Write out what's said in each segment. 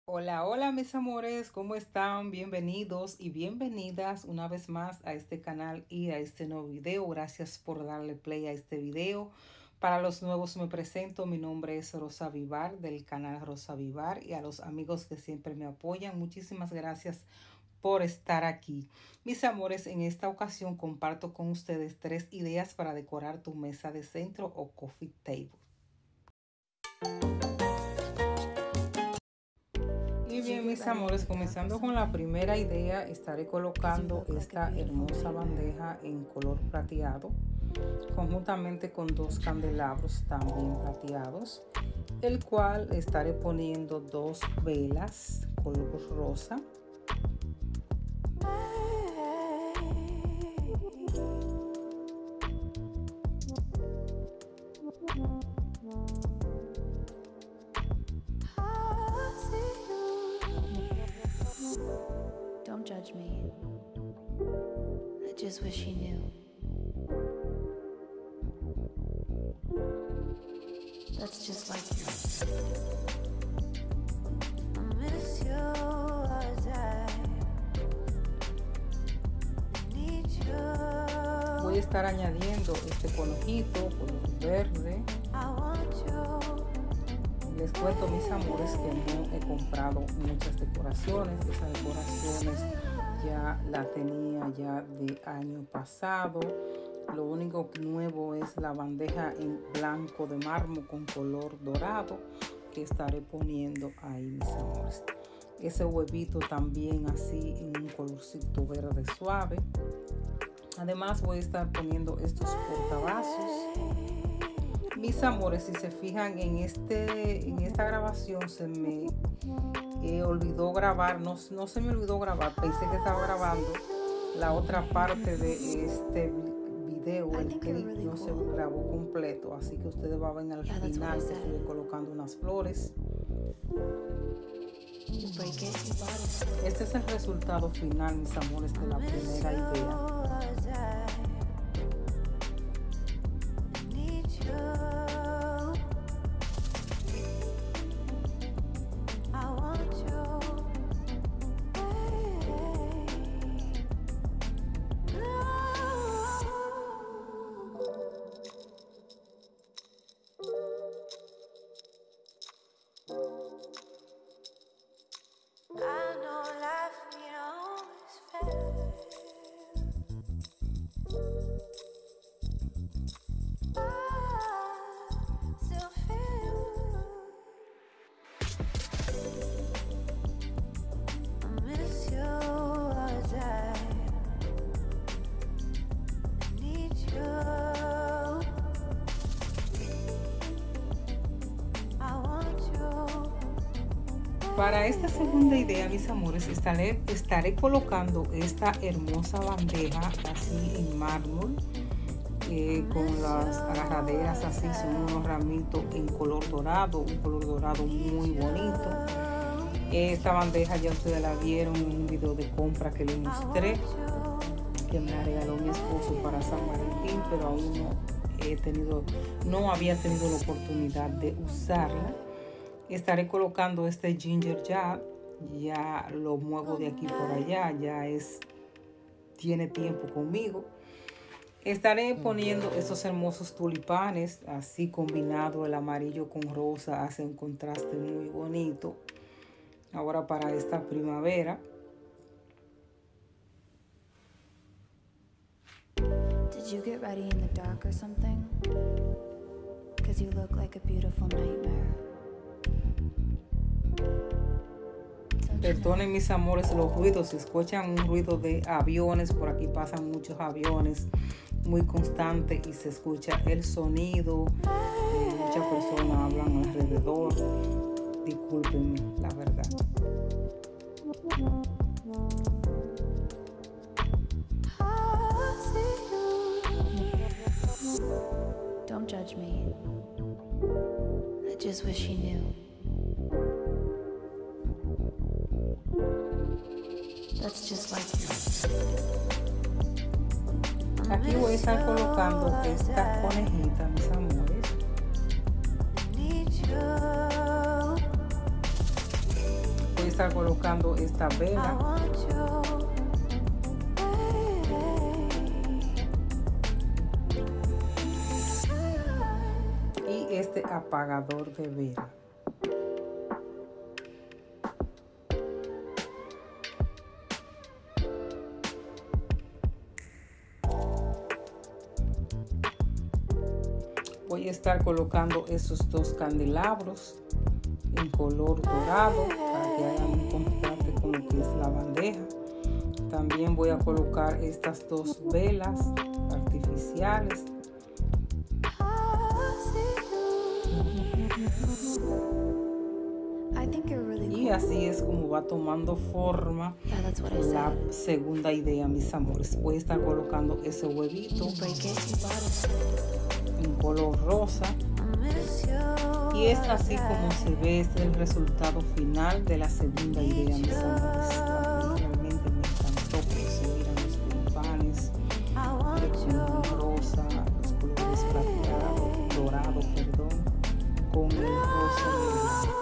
Hola, hola mis amores, ¿cómo están? Bienvenidos y bienvenidas una vez más a este canal y a este nuevo video. Gracias por darle play a este video. Para los nuevos me presento, mi nombre es Rosa Vivar del canal Rosa Vivar, y a los amigos que siempre me apoyan, muchísimas gracias por estar aquí. Mis amores, en esta ocasión comparto con ustedes 3 ideas para decorar tu mesa de centro o coffee table. Y bien, mis amores, comenzando con la primera idea, estaré colocando esta hermosa bandeja en color plateado, conjuntamente con 2 candelabros también plateados, el cual estaré poniendo 2 velas color rosa. Don't judge me. I just wish he knew. That's just like you. I miss you as I need you. Voy a estar añadiendo este conejito color verde. I want you. Les cuento, mis amores, que no he comprado muchas decoraciones. Esas decoraciones ya las tenía ya de año pasado. Lo único nuevo es la bandeja en blanco de mármol con color dorado que estaré poniendo ahí, mis amores. Ese huevito también así en un colorcito verde suave. Además voy a estar poniendo estos portavasos. Mis amores, si se fijan en esta grabación se me olvidó grabar, no se me olvidó grabar, pensé que estaba grabando la otra parte de este video, el clip no se grabó completo, así que ustedes van a ver al final que estoy colocando unas flores. Este es el resultado final, mis amores, de la primera idea. Para esta segunda idea, mis amores, estaré colocando esta hermosa bandeja así en mármol, con las agarraderas así, son unos ramitos en color dorado, un color dorado muy bonito. Esta bandeja ya ustedes la vieron en un video de compra que les mostré, que me la regaló mi esposo para San Valentín, pero aún no había tenido la oportunidad de usarla. Estaré colocando este ginger ya lo muevo de aquí por allá, tiene tiempo conmigo. Estaré poniendo estos hermosos tulipanes, así combinado el amarillo con rosa, hace un contraste muy bonito. Ahora para esta primavera. Did you get ready in the dark or something? 'Cause you look like a beautiful nightmare. Perdonen, mis amores, los ruidos. Si escuchan un ruido de aviones, por aquí pasan muchos aviones muy constante y se escucha el sonido. Muchas personas hablan alrededor. Discúlpenme, la verdad. Don't judge me. I just wish he knew. That's just like you. Aquí voy a estar colocando esta conejita, mis amores. estar colocando esta vela y este apagador de vela. Voy a estar colocando esos dos candelabros en color dorado para que hagan un contraste con lo que es la bandeja. También voy a colocar estas dos velas artificiales. Y así es como va tomando forma la segunda idea, mis amores. Voy a estar colocando ese huevito en color rosa. Y es así como se ve, este es el resultado final de la segunda idea, mis amores. Realmente me encantó conseguir a los tulipanes con rosa, los colores plateados, dorado, perdón, con el rosa de blanco.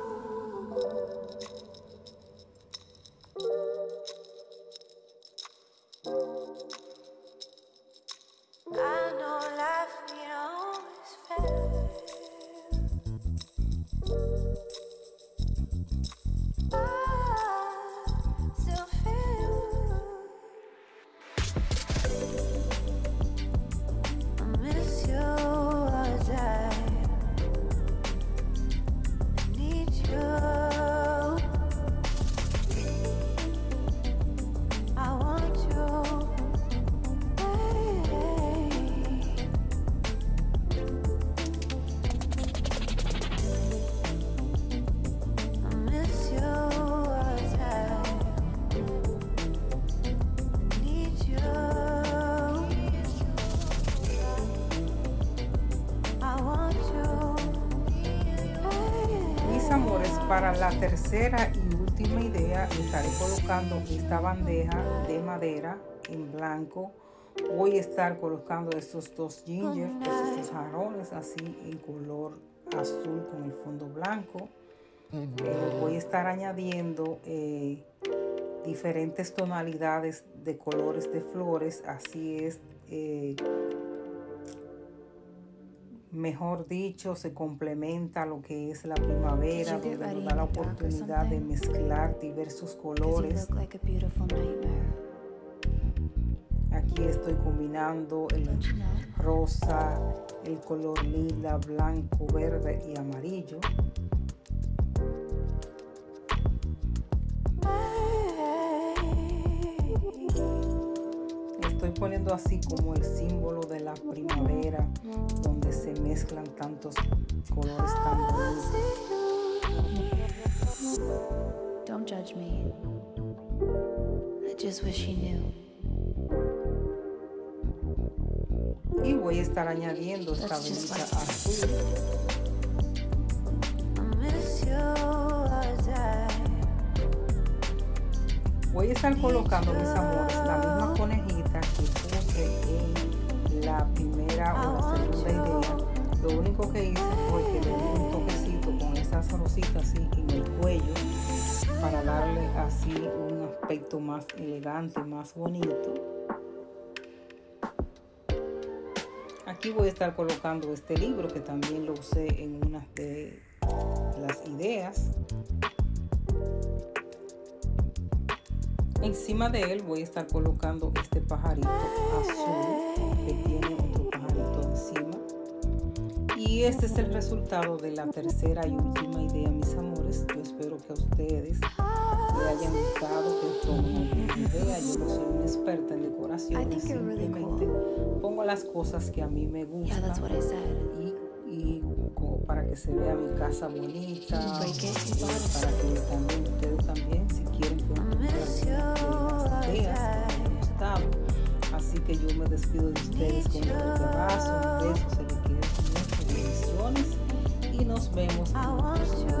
Amores, para la tercera y última idea estaré colocando esta bandeja de madera en blanco. Voy a estar colocando estos dos ginger, estos dos jarrones así en color azul con el fondo blanco. Voy a estar añadiendo diferentes tonalidades de colores de flores, así es. Mejor dicho, se complementa lo que es la primavera, donde nos da la oportunidad de mezclar diversos colores. Aquí estoy combinando el rosa, el color lila, blanco, verde y amarillo. Estoy poniendo así como el símbolo de la primavera, donde se mezclan tantos colores tan bonitos. Don't judge me. I just wish you knew. Y voy a estar añadiendo esta velita azul. Voy a estar colocando, mis amores, la misma conejita que puse en la primera o la segunda idea. Lo único que hice fue que le di un toquecito con esas rositas así en el cuello para darle así un aspecto más elegante, más bonito. Aquí voy a estar colocando este libro que también lo usé en una de las ideas. Encima de él voy a estar colocando este pajarito azul que tiene otro pajarito encima. Y este es el resultado de la tercera y última idea, mis amores. Yo espero que a ustedes les hayan gustado, que tomen alguna idea. Yo no soy una experta en decoraciones, simplemente pongo las cosas que a mí me gustan y para que se vea mi casa bonita, para que también ustedes también, si quieren, pueden poner las ideas que les han gustado. Así que yo me despido de ustedes con un fuerte abrazo, un beso, se les quiere mucho, bendiciones y nos vemos en el próximo video.